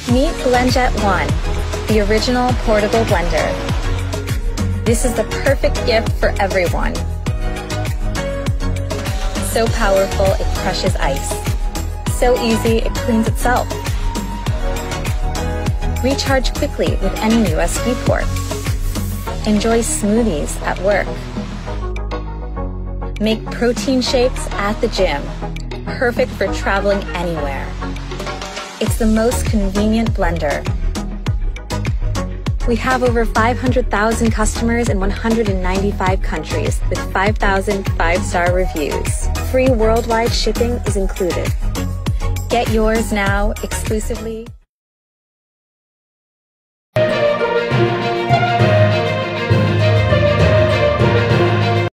Meet BlendJet 1, the original portable blender. This is the perfect gift for everyone. So powerful, it crushes ice. So easy, it cleans itself. Recharge quickly with any USB port. Enjoy smoothies at work. Make protein shakes at the gym. Perfect for traveling anywhere. It's the most convenient blender. We have over 500,000 customers in 195 countries with 5,000 5-star reviews. Free worldwide shipping is included. Get yours now exclusively